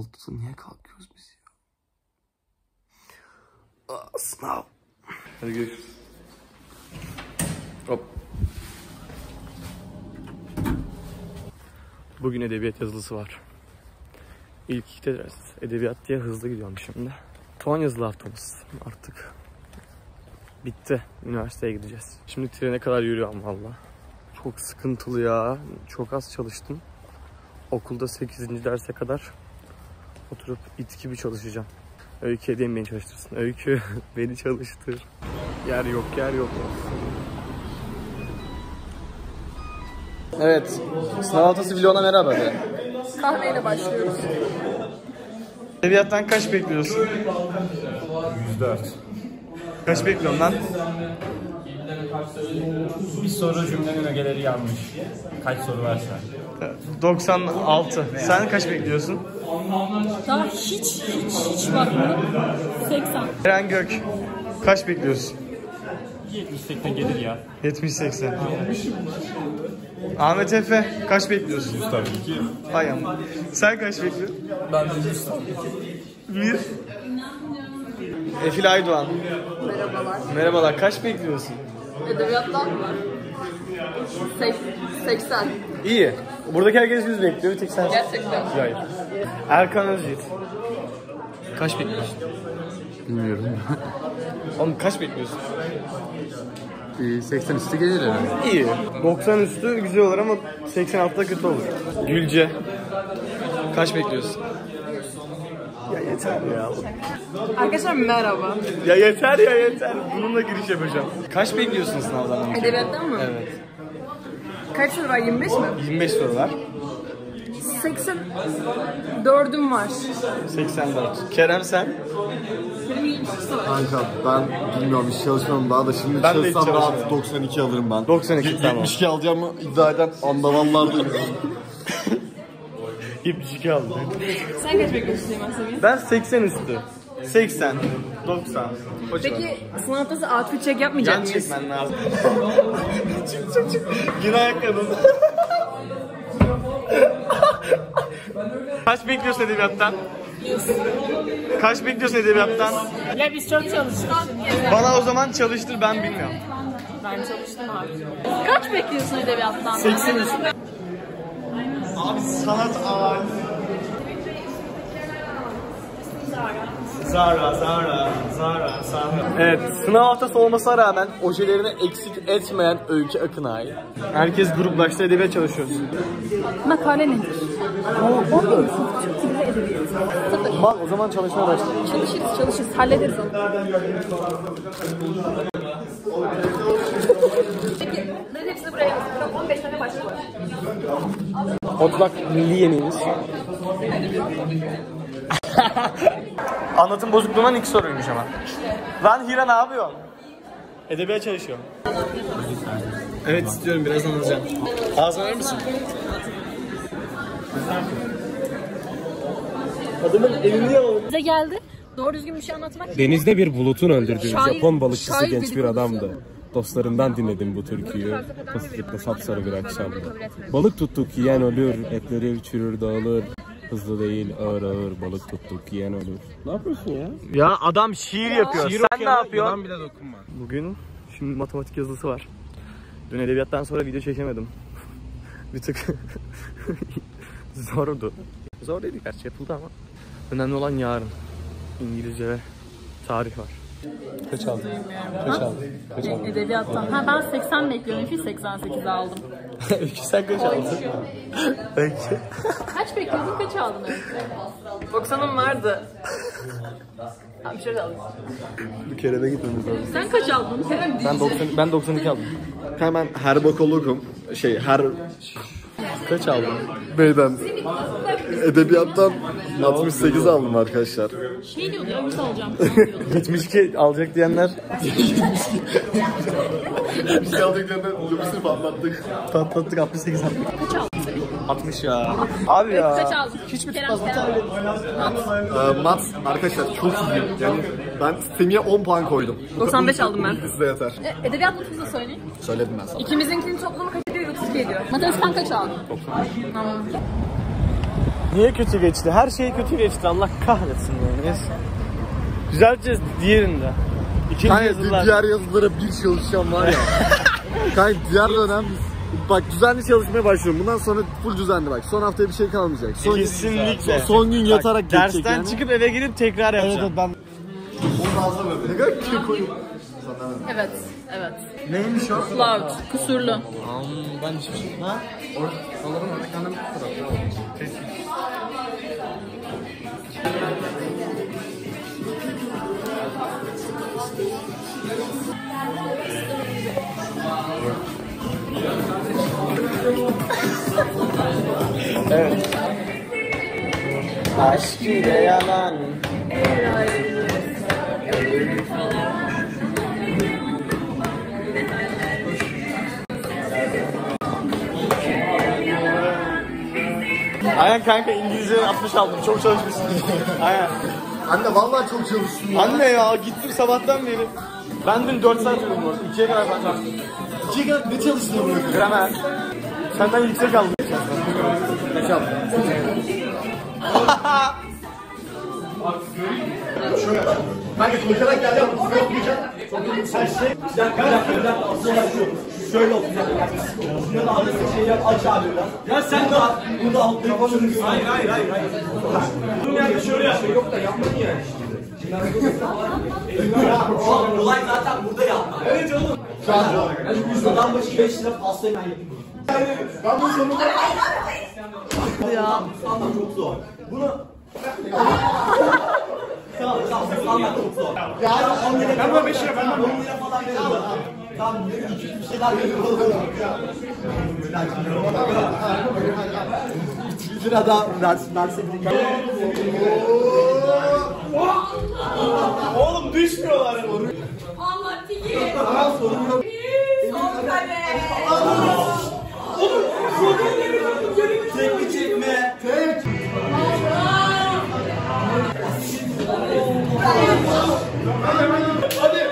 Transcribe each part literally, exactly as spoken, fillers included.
altı niye kalkıyoruz biz ya? Aa, sınav. Hadi görüşürüz. Hop. Bugün edebiyat yazılısı var. İlk iki ders edebiyat diye hızlı gidiyorum şimdi. Son yazılı haftamız artık. Bitti. Üniversiteye gideceğiz. Şimdi trene kadar yürüyorum valla. Çok sıkıntılı ya. Çok az çalıştım. Okulda sekizinci derse kadar oturup it gibi çalışacağım. Öykü edeyim beni çalıştırsın. Öykü beni çalıştır. Yer yok, yer yok. Evet. Sınav haftası vloguna merhaba de. Kahveyle başlıyoruz. Edebiyattan kaç bekliyorsun? yüz dört. Kaç bekliyorsun lan? Bir soru cümlenin ögeleri yanlış. Kaç soru varsa. doksan altı. Sen kaç bekliyorsun? Daha hiç hiç hiç bakmadım. seksen. Eren Gök. Kaç bekliyorsun? yetmiş seksen gelir ya. yetmiş seksen. Ahmet Efe kaç bekliyorsun? yüz tabii ki. Hay ama. Sen kaç bekliyorsun? Ben de yüz tabii ki. Bir. Efil Aydoğan. Merhabalar. Merhabalar. Kaç bekliyorsun? Edebiyattan mı? seksen. İyi. Buradaki herkes yüz bekliyor. Bir tek sen. Gerçekten. Hayır. Erkan Özyiğit. Kaç bekliyorsun? Bilmiyorum. Oğlum kaç bekliyorsun? seksen üstü gelir herhalde. İyi. doksan üstü güzel olur ama seksen altıda kötü olur. Gülce. Kaç bekliyorsun? Ya yeter ya. Arkadaşlar merhaba. Ya yeter ya yeter. Bununla giriş yapacağım. Kaç bekliyorsun sınavdan önce? Edebiyattan mı? Evet. Kaç soru var? yirmi beş mi? yirmi beş soru var. seksen dördüm var. seksen dört. Kerem sen? Benim yetmiş soru. Kanka ben bilmiyorum hiç çalışmam daha da şimdi Ben de hiç çalışsam rahat çalışmıyorum. doksan iki alırım ben. doksan iki, tamam. yetmiş iki alacağımı iddia eden andavallar değil. yetmiş iki aldım. Sen kaç bekliyorsun Süleyman Semih? Ben seksen üstü. seksen, doksan. O civar. Peki sınav haftası outfit check yapmayacak Yan mıyız? çekmen lazım. çık çık çık. Yine ayakkabın. Kaç bekliyorsun edebiyattan? Kaç bekliyorsun edebiyattan? Ya biz çok çalıştık. Bana o zaman çalıştır, ben bilmiyorum. Ben çalıştım abi. Kaç bekliyorsun edebiyattan? seksen üstü. Abi sanat ağır. Zara, Zara, Zara, Zara. Evet, sınav haftası olmasına rağmen ojelerini eksik etmeyen Öykü Akınay. Herkes gruplaştı, edebiyat çalışıyoruz. Makale nedir? O, o değil. Türk Dili ve Edebiyatı. Bak o zaman çalışmaya başlayalım. Çalışırız, çalışırız. Hallederiz onu. Peki, bunların hepsini buraya yazıyorum. on beş tane başlık var. Otlak milli yemeğimiz. Anlatım bozukluğundan ilk soruymuş ama. Lan Hira ne yapıyor? Edebiyat çalışıyor. Evet istiyorum, birazdan alacağım. Ağzına verir misin? Adamın elini al. Bize geldi. Doğru düzgün bir şey anlatmak. Denizde bir bulutun öldürdüğü Şair- Japon balıkçısı şair genç bir dedikodusu. adamdı. Dostlarından dinledim bu türküyü. Pasifik'te sapsarı bir akşamdı. Balık tuttuk yiyen ölür, etleri çürür dağılır. Hızlı değil ağır ağır balık tuttuk yiyen ölür. Ne yapıyorsun ya? Ya adam şiir yapıyor. Şiir Sen ne yapıyorsun? Yalan bile dokunma. Bugün şimdi matematik yazılısı var. Dün edebiyattan sonra video çekemedim. Bir tık zordu. Zor değil gerçi, yapıldı ama. Önemli olan yarın. İngilizce ve tarih var. Kaç aldın? Kaç aldın? Kaç aldın? Edebiyattan. Ha ben seksen bekliyorum. Çünkü seksen sekiz aldım. Öykü sen kaç aldın? Öykü. Kaç bekliyordun? Kaç aldın öyle? doksanım vardı. Abi şöyle alayım. Bir kere de gitmemiz lazım. Sen kaç aldın? Kerem Ben doksan ben doksan iki aldım. Hemen her bokolukum. Şey her Kaç aldın? beyden edebiyattan altmış sekiz aldım arkadaşlar. şey diyordu ya yüz alacağım. yetmiş iki alacak diyenler Biz aldıklarından otobüsünü patlattık. patlattık, altmış sekiz aldık. Kaç aldın? altmış ya. Abi ya. Kaç aldın? Hiçbir Kerem, tutmaz. Bir Kerem. tane. Ee, mat arkadaşlar çok iyi. Yani ben Semih'e on puan koydum. doksan beş aldım ben. Size yeter. E, edebiyat notumuzu söyleyin. Söyledim ben sana. İkimizinkinin toplamı kaç ediyor? otuz iki ediyor. Matematikten kaç aldın? doksan. Tamam. Niye kötü geçti? Her şey kötü geçti. Allah kahretsin yani. Neyse. Düzelteceğiz diğerinde. İkinci Kanka yazılar. diğer yazılara bir çalışacağım var ya. Kanka diğer dönem bak düzenli çalışmaya başlıyorum. Bundan sonra full düzenli bak. Son haftaya bir şey kalmayacak. Son Kesinlikle. Son, son gün yatarak bak, geçecek dersten yani. çıkıp eve gelip tekrar yapacağım. Evet ben onu fazla böyle. Ne kadar kilo koyup. Evet, evet. Neymiş o? Loud, kusurlu. Ben hiçbir şey. Ha? Sanırım orada kendim Evet. Aşk ile yalan. Aynen kanka İngilizce altmış aldım. Çok çalışmışsın. Aynen. Anne vallahi çok çalıştım ya. Anne ya gittim sabahtan beri. Ben dün dört saat uyudum orada. ikiye kadar ben çalıştım. İkiye kadar ne çalıştın bunu? Gramer. Senden yüksek aldım. Kaç aldın? Şöyle. Ben de koşarak geleceğim. Size okuyacağım. Her şey. Bir dakika, bir dakika, bir dakika. Aslında şu. Şöyle okuyacağım. Şuna da alırsın şey yap. Aç abi lan. Ya sen de al. Bunu da al. Hayır, hayır, hayır, hayır. Dur yani şöyle yap. Yok da yapmadın yani. Olay zaten burada yapma. Evet oğlum. Şu an. Adam başı beş lira pastayı ben yapayım. Ben bu sonunda... Ya. Anlam çok zor. Bunu... Tamam tamam. Anlam çok zor. Yani ben böyle beş lira ben on lira falan veriyorum. Tamam. Bir şeyler veriyorum. üç lira daha versin. Versin. Oğlum düşmüyorlar ya. Allah değil. Tamam sorun yok. Son kare. Tek mi çekme? Tek. Hadi.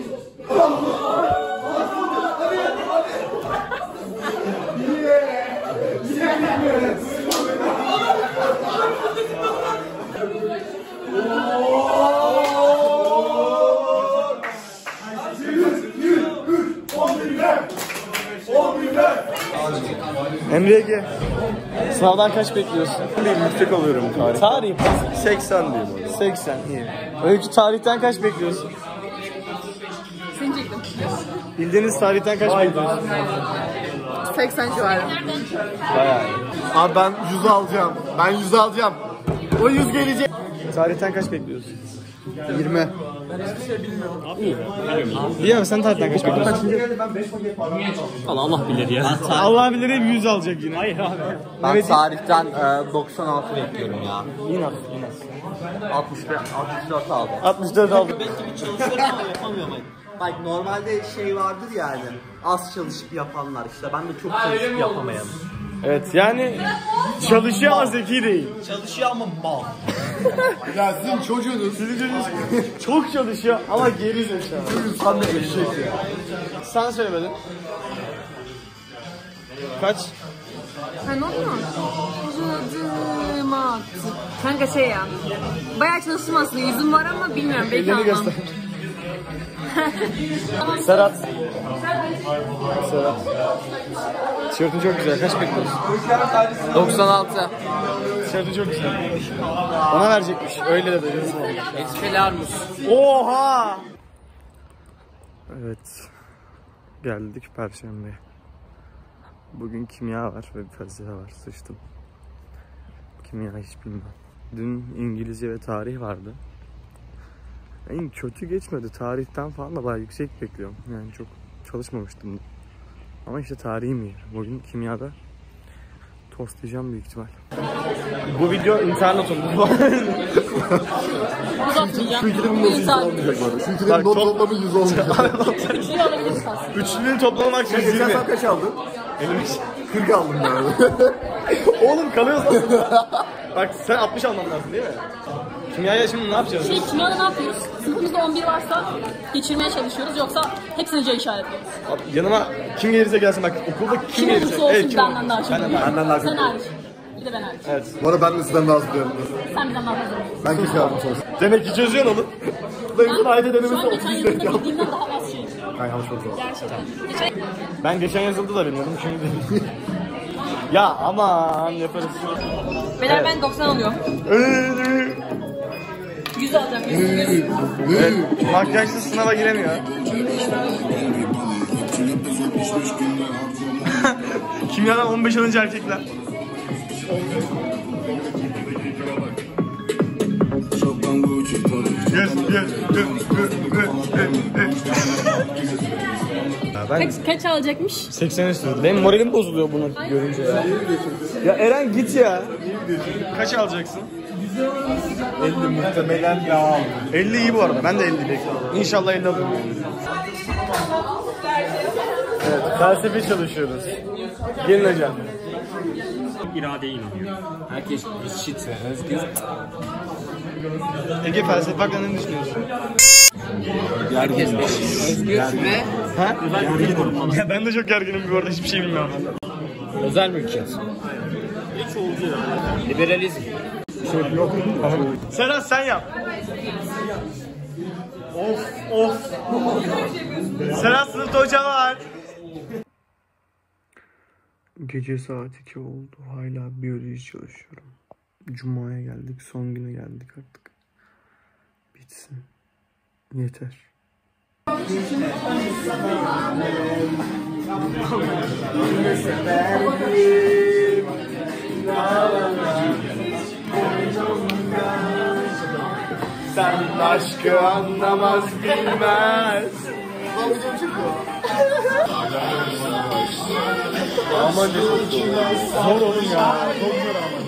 Emre Ege. Sınavdan kaç bekliyorsun? Bir yüksek alıyorum tarih. Tarih. seksen diyeyim hadi. seksen iyi. Öykü tarihten kaç bekliyorsun? Seni çektim. Bildiğiniz tarihten kaç bekliyorsun? seksen civarı. Bayağı iyi. Abi ben yüz alacağım. Ben yüz alacağım. O yüz gelecek. Tarihten kaç bekliyorsun? yirmi. Biliyor musun sen tarihten kaç bekliyorsun? Allah Allah bilir ya. Allah bilir hep yüz alacak yine. Hayır abi. Ben Evet. tarihten e, doksan altı bekliyorum ya. Yine az, yine az. altmış beş, altmış dört aldım. altmış dört aldım. Belki bir çalışıyorum ama yapamıyorum. Bak normalde şey vardır yani. Az çalışıp yapanlar işte. Ben de çok çalışıp yapamayanım. Evet yani çalışıyor ama zeki değil. Çalışıyor ama mal. Ya sizin çocuğunuz. Sizin çocuğunuz çok çalışıyor ama geri zekalı. Sen de eşek ya. Sen söylemedin. Kaç? Ha ne oldu? Vücudumu attı. Kanka şey ya. Bayağı çalıştım aslında. Yüzüm var ama bilmiyorum. Belki Ellerini almam. göster. Serhat. Serhat. Tişörtün çok güzel. Kaç bekliyorsun? doksan altı. Tişörtün çok güzel. Bana verecekmiş. Öyle de dedi. Expelliarmus. Oha! Evet. Geldik Perşembe. Bugün kimya var ve bir felsefe var. Sıçtım. Kimya hiç bilmem. Dün İngilizce ve tarih vardı. En kötü geçmedi. Tarihten falan da bayağı yüksek bekliyorum. Yani çok çalışmamıştım. Ama işte tarihim iyi. Bugün kimyada tostlayacağım büyük ihtimal. Bu video internetum. Uzatmayacağım. Şu ikilinin notu yüz olmayacak bu arada. Şu ikilinin Bak, not top- toplamı yüz olmayacak. Üçlüyü alabiliriz aslında. Üçlünün toplamı maksimum Geçen yirmi. sen kaç aldın? elli beş. kırk aldım ben. Oğlum kalıyorsun. Bak sen altmış alman lazım değil mi? Kimyaya şimdi ne yapacağız? Şey kimyada ne yapıyoruz? Sınıfımızda on bir varsa geçirmeye çalışıyoruz yoksa hepsini C işaretliyoruz. Abi, yanıma kim gelirse gelsin bak okulda kim, Kim gelirse. olursa olsun Evet, kim benden olursa. daha çok. Benden daha, Benden daha çok. Sen hariç. Bir de ben hariç. Evet. Bu arada ben de sizden daha hazırlıyorum. Sen bizden daha hazır. Ben kimse yapmış olsun. Demek ki çözüyorsun oğlum. Dayımın ayda Şu denemesi an geçen otuz yılda dakika. bildiğimden daha az şey. Ben yanlış oldu. Gerçekten. Geçen... Ben geçen yazıldı da bilmiyordum şimdi değil. Ya aman yaparız. Beyler ben doksan alıyorum. yüz alacağım. yüz, yüz. Evet, makyajsız sınava giremiyor. Kimyadan on beş alınca erkekler. Yes, yes, Kaç, kaç alacakmış? seksen istiyordu. Benim moralim bozuluyor bunu görünce ya. Ya Eren git ya. Kaç alacaksın? elli muhtemelen ya. elli iyi bu arada. Ben de elli bekliyorum. İnşallah elli alıyorum. Evet, felsefe çalışıyoruz. Gelin hocam. İradeye inanıyor. Herkes eşit ve özgür. Ege felsefe hakkında ne düşünüyorsun? Herkes özgür ve Ha? Ya ben de çok gerginim bu arada, hiçbir şey bilmiyorum. özel mülkiyet. Liberalizm. Serhat sen yap. Of of. Serhat sınıfta hoca var. Gece saat iki oldu. Hala biyoloji çalışıyorum. Cuma'ya geldik. Son güne geldik artık. Bitsin. Yeter. Sen aşkı anlamaz bilmez. Aman ne çok zor oğlum ya. Çok zor ama.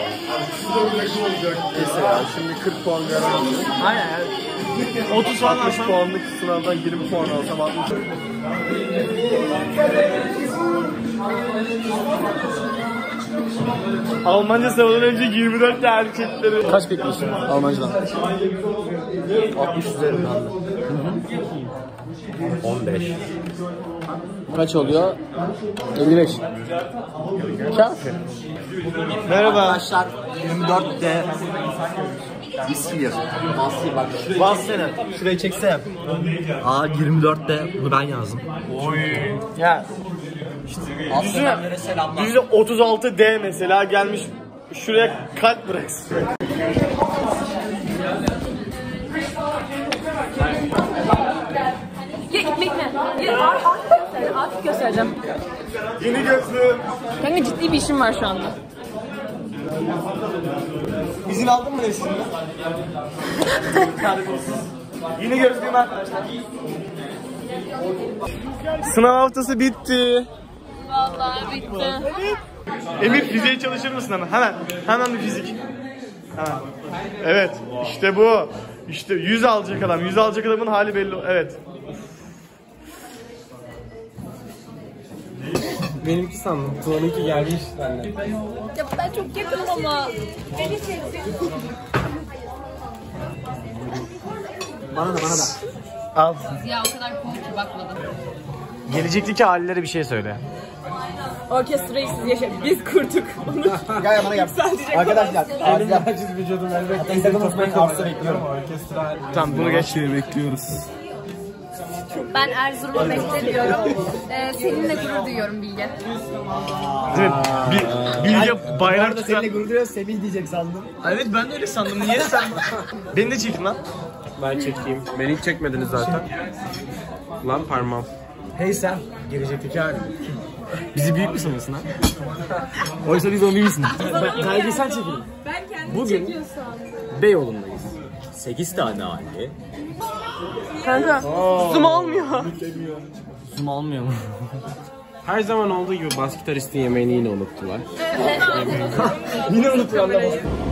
Neyse ya, şimdi kırk puan garanti. Aynen. otuz puan alsam. Puanlık sınavdan yirmi puan alsam altmış. Almanca sınavından önce yirmi dört erkekleri. Kaç bekliyorsun Almancadan? altmış üzerinden. on beş. Kaç oluyor? elli beş. Kafi. Merhaba. Arkadaşlar yirmi dörtte Bisir. Basir bak. Bassana. Şurayı çeksene. Aa yirmi dörtte bunu ben yazdım. Ya. Aslenlere selamlar. yüzde otuz altı D mesela gelmiş şuraya kalp bıraksın. Ya gitmek mi? Ya artık göstereceğim. Artık göstereceğim. Yeni gözlü. Kanka ciddi bir işim var şu anda. İzin aldın mı Nesrin'den? Yeni gözlüğüm arkadaşlar. Sınav haftası bitti. Vallahi bitti. Emir fiziğe çalışır mısın hemen? Hemen. Hemen bir fizik. Hemen. Evet. İşte bu. İşte yüz alacak adam. yüz alacak adamın hali belli. Evet. Benimki sandım. Tuğan'ınki gelmiş benden. Ya ben çok yakınım ama. Beni çeksin. Bana da bana da. Al. Ya o kadar komik ki bakmadım. Gelecekteki hallere bir şey söyle. Orkestrayı siz yaşayın. Biz kurduk. Gel ya bana gel. Arkadaşlar. Benim aciz vücudum elbette. Instagram'da kalsa bekliyorum. Orkestra. Tamam bunu geç. bekliyoruz. Ben Erzurum'a bekleniyorum. Ee, seninle gurur duyuyorum Bilge. Değil mi? Bir, Bilge bayrak tutan. Seninle gurur duyuyoruz. Semih diyecek sandım. Evet ben de öyle sandım. Niye sen? Beni de çekin lan. Ben çekeyim. Beni hiç çekmediniz zaten. Lan parmağım. Hey sen. Gelecekteki halim. Bizi büyük mü sanıyorsun ha? Oysa biz onu iyisin. Belgesel çekelim. Ben kendimi Bugün çekiyorsam. Beyoğlu'ndayız. sekiz tane aile. Kanka. Zoom olmuyor. Zoom olmuyor mu? Her zaman olduğu gibi bas gitaristin yemeğini yine unuttular. Yine unutuyorum.